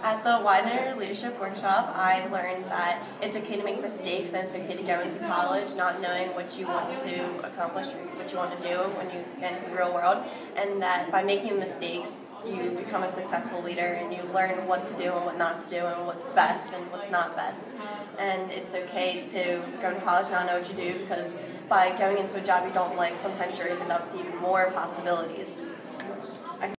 At the Widener Leadership Workshop, I learned that it's okay to make mistakes and it's okay to go into college not knowing what you want to accomplish or what you want to do when you get into the real world, and that by making mistakes, you become a successful leader and you learn what to do and what not to do and what's best and what's not best. And it's okay to go to college and not know what you do, because by going into a job you don't like, sometimes you're opened up to even more possibilities.